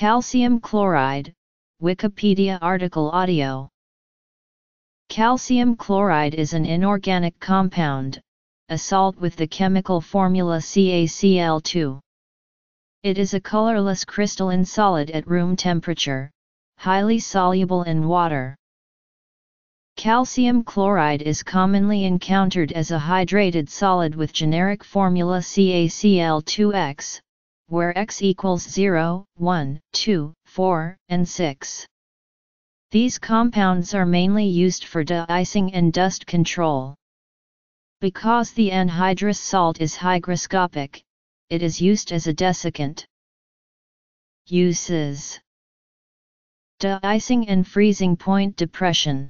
Calcium chloride, Wikipedia article audio. Calcium chloride is an inorganic compound, a salt with the chemical formula CaCl2. It is a colorless crystalline solid at room temperature, highly soluble in water. Calcium chloride is commonly encountered as a hydrated solid with generic formula CaCl2X, where X equals 0, 1, 2, 4, and 6. These compounds are mainly used for de-icing and dust control. Because the anhydrous salt is hygroscopic, it is used as a desiccant. Uses: de-icing and freezing point depression.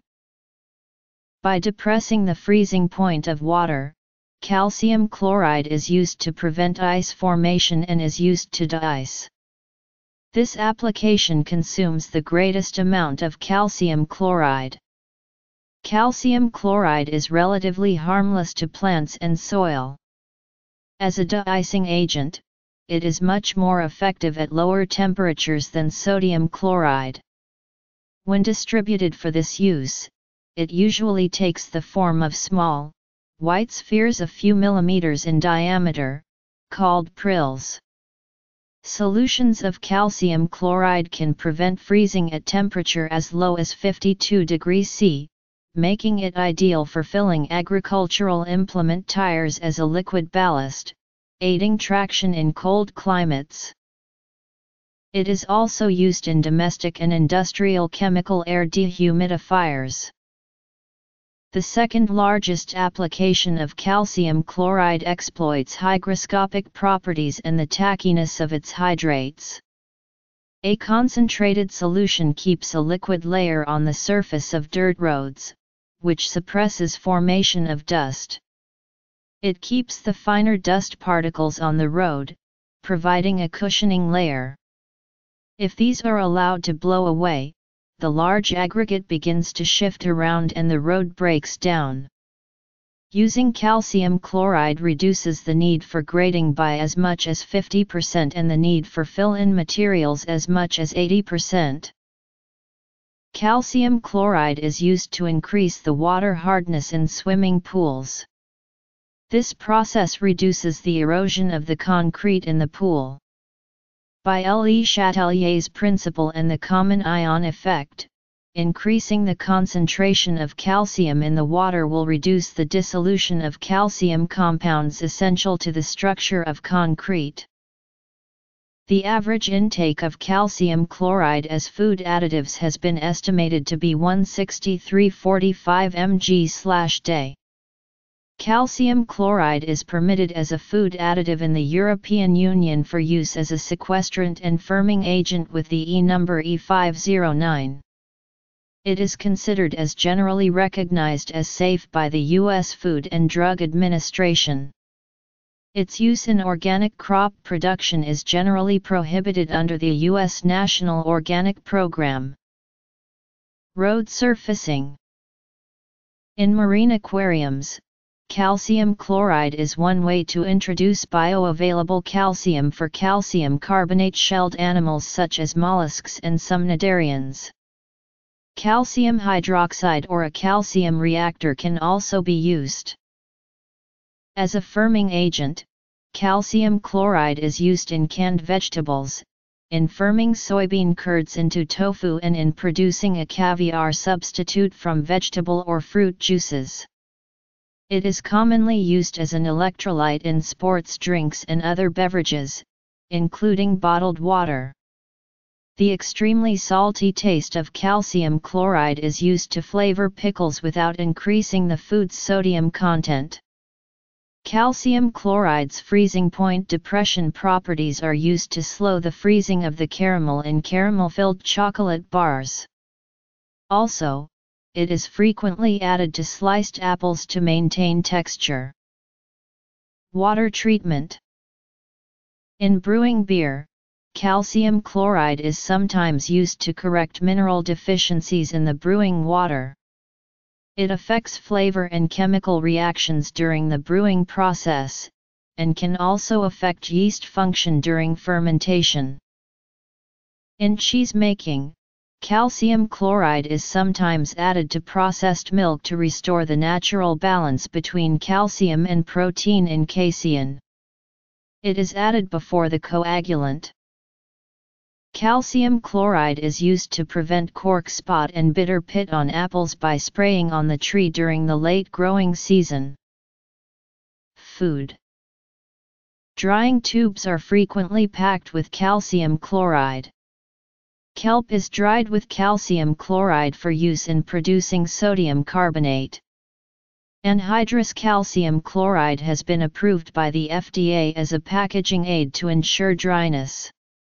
By depressing the freezing point of water, calcium chloride is used to prevent ice formation and is used to de-ice. This application consumes the greatest amount of calcium chloride. Calcium chloride is relatively harmless to plants and soil. As a de-icing agent, it is much more effective at lower temperatures than sodium chloride. When distributed for this use, it usually takes the form of small, white spheres a few millimeters in diameter, called prills. Solutions of calcium chloride can prevent freezing at temperature as low as 52 degrees C, making it ideal for filling agricultural implement tires as a liquid ballast, aiding traction in cold climates. It is also used in domestic and industrial chemical air dehumidifiers. The second largest application of calcium chloride exploits hygroscopic properties and the tackiness of its hydrates. A concentrated solution keeps a liquid layer on the surface of dirt roads, which suppresses formation of dust. It keeps the finer dust particles on the road, providing a cushioning layer. If these are allowed to blow away, the large aggregate begins to shift around and the road breaks down. Using calcium chloride reduces the need for grading by as much as 50% and the need for fill-in materials as much as 80%. Calcium chloride is used to increase the water hardness in swimming pools. This process reduces the erosion of the concrete in the pool. By Le Chatelier's principle and the common ion effect, increasing the concentration of calcium in the water will reduce the dissolution of calcium compounds essential to the structure of concrete. The average intake of calcium chloride as food additives has been estimated to be 163.45 mg/day. Calcium chloride is permitted as a food additive in the European Union for use as a sequestrant and firming agent with the E number E509. It is considered as generally recognized as safe by the U.S. Food and Drug Administration. Its use in organic crop production is generally prohibited under the U.S. National Organic Program. Road surfacing. In marine aquariums, calcium chloride is one way to introduce bioavailable calcium for calcium carbonate shelled animals such as mollusks and some cnidarians. Calcium hydroxide or a calcium reactor can also be used. As a firming agent, calcium chloride is used in canned vegetables, in firming soybean curds into tofu and in producing a caviar substitute from vegetable or fruit juices. It is commonly used as an electrolyte in sports drinks and other beverages, including bottled water. The extremely salty taste of calcium chloride is used to flavor pickles without increasing the food's sodium content. Calcium chloride's freezing point depression properties are used to slow the freezing of the caramel in caramel-filled chocolate bars. Also, it is frequently added to sliced apples to maintain texture. Water treatment. In brewing beer, calcium chloride is sometimes used to correct mineral deficiencies in the brewing water. It affects flavor and chemical reactions during the brewing process, and can also affect yeast function during fermentation. In cheese making, calcium chloride is sometimes added to processed milk to restore the natural balance between calcium and protein in casein. It is added before the coagulant. Calcium chloride is used to prevent cork spot and bitter pit on apples by spraying on the tree during the late growing season. Food. Drying tubes are frequently packed with calcium chloride. Kelp is dried with calcium chloride for use in producing sodium carbonate. Anhydrous calcium chloride has been approved by the FDA as a packaging aid to ensure dryness.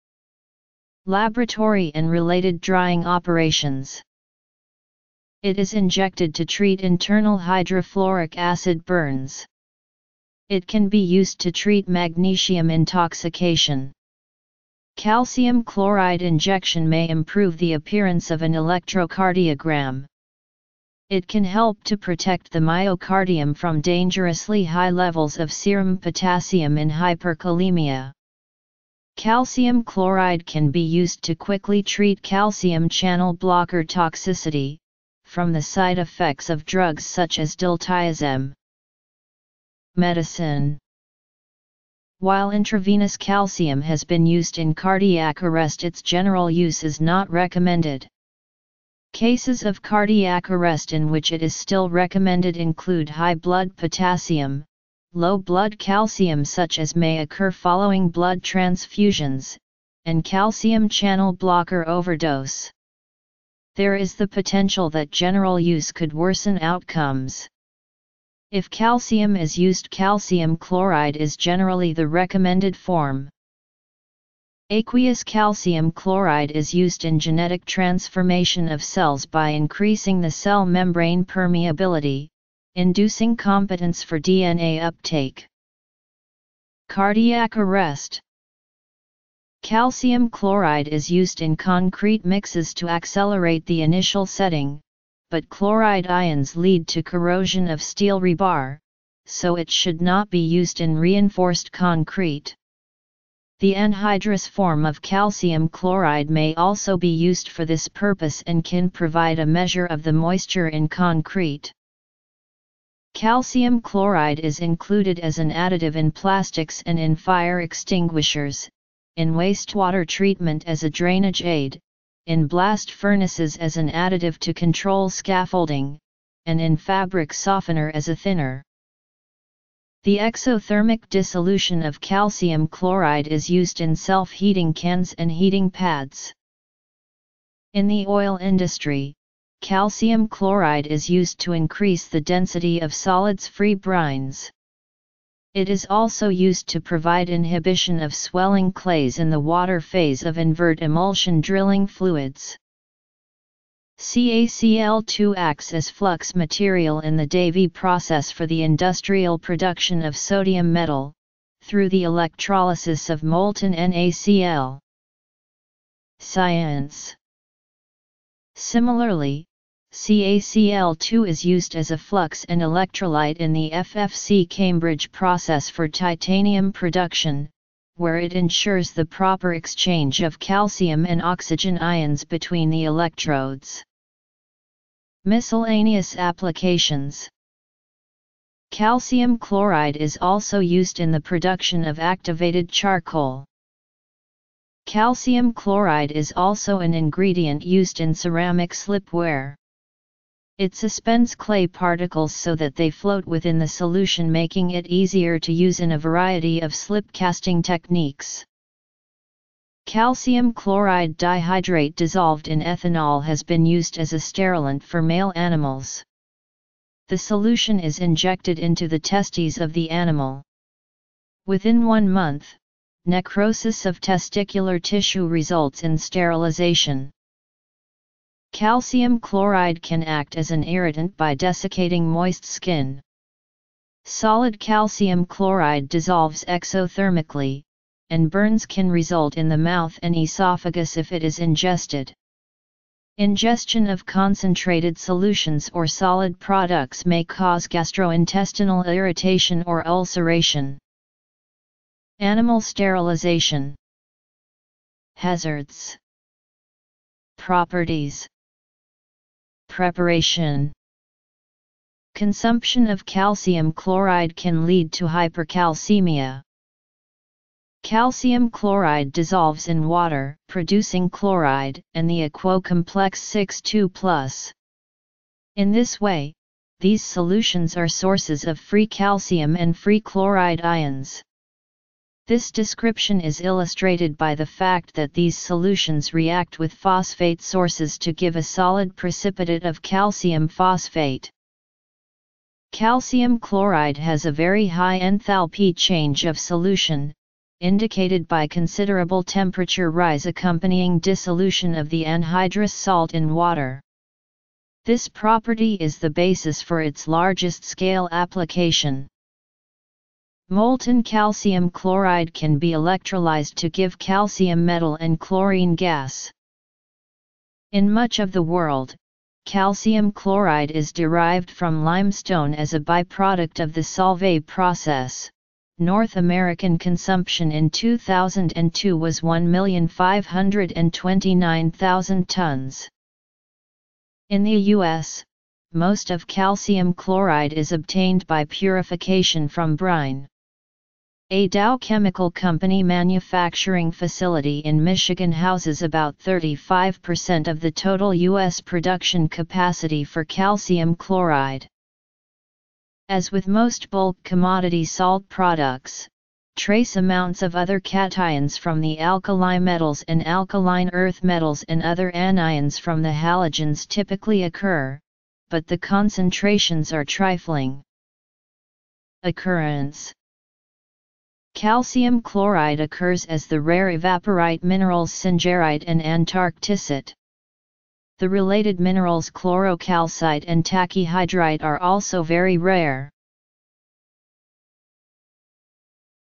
Laboratory and related drying operations. It is injected to treat internal hydrofluoric acid burns. It can be used to treat magnesium intoxication. Calcium chloride injection may improve the appearance of an electrocardiogram. It can help to protect the myocardium from dangerously high levels of serum potassium in hyperkalemia. Calcium chloride can be used to quickly treat calcium channel blocker toxicity, from the side effects of drugs such as diltiazem. Medicine. While intravenous calcium has been used in cardiac arrest, its general use is not recommended. Cases of cardiac arrest in which it is still recommended include high blood potassium, low blood calcium such as may occur following blood transfusions, and calcium channel blocker overdose. There is the potential that general use could worsen outcomes. If calcium is used, calcium chloride is generally the recommended form. Aqueous calcium chloride is used in genetic transformation of cells by increasing the cell membrane permeability, inducing competence for DNA uptake. Cardiac arrest. Calcium chloride is used in concrete mixes to accelerate the initial setting, but chloride ions lead to corrosion of steel rebar, so it should not be used in reinforced concrete. The anhydrous form of calcium chloride may also be used for this purpose and can provide a measure of the moisture in concrete. Calcium chloride is included as an additive in plastics and in fire extinguishers, in wastewater treatment as a drainage aid, in blast furnaces as an additive to control scaffolding, and in fabric softener as a thinner. The exothermic dissolution of calcium chloride is used in self-heating cans and heating pads. In the oil industry, calcium chloride is used to increase the density of solids-free brines. It is also used to provide inhibition of swelling clays in the water phase of invert emulsion drilling fluids. CaCl2 acts as flux material in the Davy process for the industrial production of sodium metal, through the electrolysis of molten NaCl. Science. Similarly, CaCl2 is used as a flux and electrolyte in the FFC Cambridge process for titanium production, where it ensures the proper exchange of calcium and oxygen ions between the electrodes. Miscellaneous applications. Calcium chloride is also used in the production of activated charcoal. Calcium chloride is also an ingredient used in ceramic slipware. It suspends clay particles so that they float within the solution, making it easier to use in a variety of slip casting techniques. Calcium chloride dihydrate dissolved in ethanol has been used as a sterilant for male animals. The solution is injected into the testes of the animal. Within 1 month, necrosis of testicular tissue results in sterilization. Calcium chloride can act as an irritant by desiccating moist skin. Solid calcium chloride dissolves exothermically, and burns can result in the mouth and esophagus if it is ingested. Ingestion of concentrated solutions or solid products may cause gastrointestinal irritation or ulceration. Animal sterilization. Hazards. properties. Preparation. Consumption of calcium chloride can lead to hypercalcemia. Calcium chloride dissolves in water, producing chloride and the aquocomplex 6,2+. In this way, these solutions are sources of free calcium and free chloride ions. This description is illustrated by the fact that these solutions react with phosphate sources to give a solid precipitate of calcium phosphate. Calcium chloride has a very high enthalpy change of solution, indicated by considerable temperature rise accompanying dissolution of the anhydrous salt in water. This property is the basis for its largest scale application. Molten calcium chloride can be electrolyzed to give calcium metal and chlorine gas. In much of the world, calcium chloride is derived from limestone as a byproduct of the Solvay process. North American consumption in 2002 was 1,529,000 tons. In the U.S., most of calcium chloride is obtained by purification from brine. A Dow Chemical Company manufacturing facility in Michigan houses about 35% of the total U.S. production capacity for calcium chloride. As with most bulk commodity salt products, trace amounts of other cations from the alkali metals and alkaline earth metals and other anions from the halogens typically occur, but the concentrations are trifling. Occurrence. Calcium chloride occurs as the rare evaporite minerals singerite and antarcticite. The related minerals chlorocalcite and tachyhydrite are also very rare.